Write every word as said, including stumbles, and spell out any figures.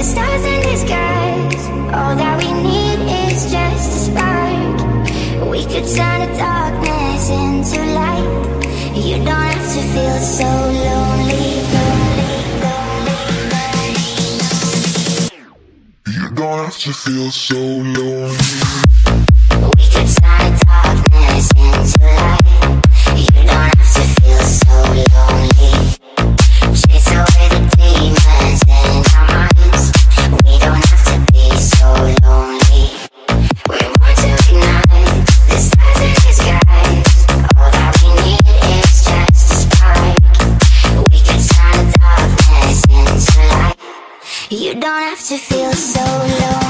stars in the skies. All that we need is just a spark. We could turn the darkness into light. You don't have to feel so lonely, lonely, lonely, lonely. You don't have to feel so lonely. We could turn the darkness into light. You don't have to feel so lonely. Chase away the demons in our minds. We don't have to be so lonely. We're born to ignite the stars in the skies. All that we need is just a spark. We can turn the darkness into light. You don't have to feel so lonely.